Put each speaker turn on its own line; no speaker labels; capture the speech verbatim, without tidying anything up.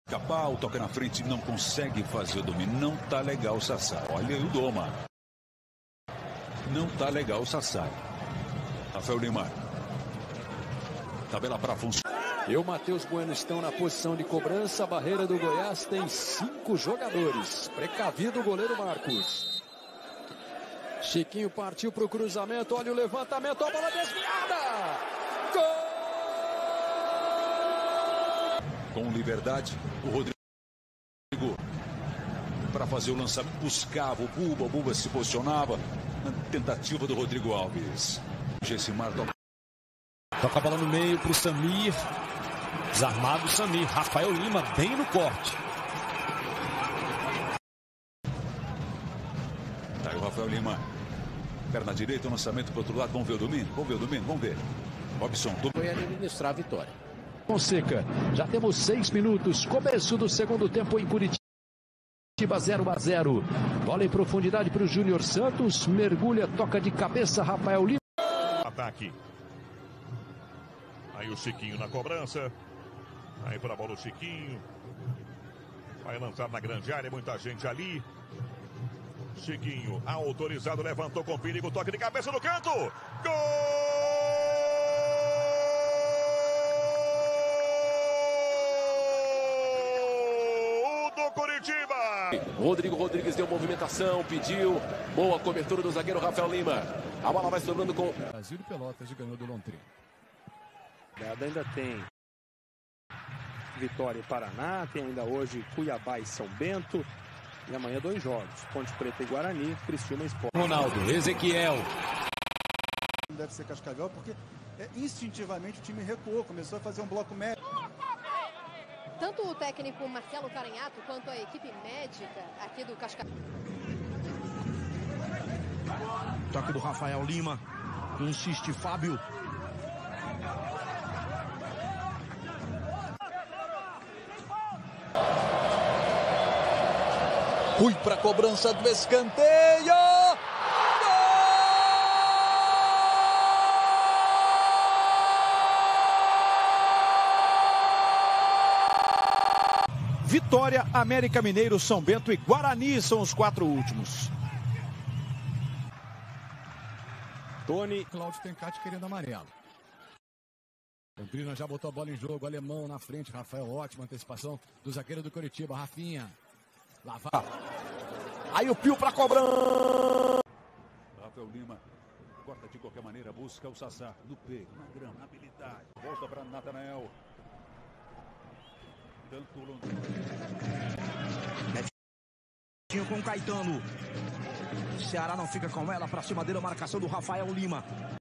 Capau toca na frente, não consegue fazer o domínio. Não tá legal o Sassá. Olha aí o Doma. Não tá legal o Sassá. Rafael Lima. Tabela para funcionar.
E o Matheus Bueno estão na posição de cobrança. A barreira do Goiás tem cinco jogadores. Precavido o goleiro Marcos. Chiquinho partiu para o cruzamento. Olha o levantamento. A bola desviada. Gol!
Com liberdade, o Rodrigo para fazer o lançamento, buscava o Buba, o Buba se posicionava na tentativa do Rodrigo Alves. Gessimar toca.
Toca a bola no meio para o Samir. Desarmado o Samir. Rafael Lima bem no corte.
Tá aí o Rafael Lima. Perna direita, o lançamento para o outro lado. Vamos ver o domínio? Vamos ver o domínio? Vamos ver. Robson.
Foi administrar a vitória.
Fonseca, já temos seis minutos, começo do segundo tempo em Curitiba, zero a zero. Bola em profundidade para o Júnior Santos, mergulha, toca de cabeça, Rafael Lima.
Ataque. Aí o Chiquinho na cobrança. Aí para a bola o Chiquinho. Vai lançar na grande área, muita gente ali. Chiquinho, autorizado, levantou com perigo, toque de cabeça no canto. Gol! Curitiba!
Rodrigo Rodrigues deu movimentação, pediu. Boa cobertura do zagueiro Rafael Lima. A bola vai sobrando com
Brasil de Pelotas e ganhou do Londrina.
Ainda tem Vitória e Paraná, tem ainda hoje Cuiabá e São Bento. E amanhã dois jogos, Ponte Preta e Guarani, Criciúma e Sport.
Ronaldo, Ezequiel.
Deve ser Cascavel, porque é, instintivamente o time recuou, começou a fazer um bloco médio.
Tanto o técnico Marcelo Caranhato quanto a equipe médica aqui do Cascavel.
Toque do Rafael Lima, insiste Fábio.
Fui para a cobrança do escanteio.
Vitória, América Mineiro, São Bento e Guarani são os quatro últimos.
Tony. Cláudio Tencati querendo amarelo. Campinas já botou a bola em jogo. Alemão na frente. Rafael, ótima antecipação do zagueiro do Curitiba. Rafinha. Lá vai.
Aí o Pio para cobrança.
Rafael Lima corta de qualquer maneira. Busca o Sassá no peito, na grama, na habilidade. Volta para Natanael. Tanto o Londrina.
Netinho com Caetano. O Ceará não fica com ela, para cima dele a marcação do Rafael Lima.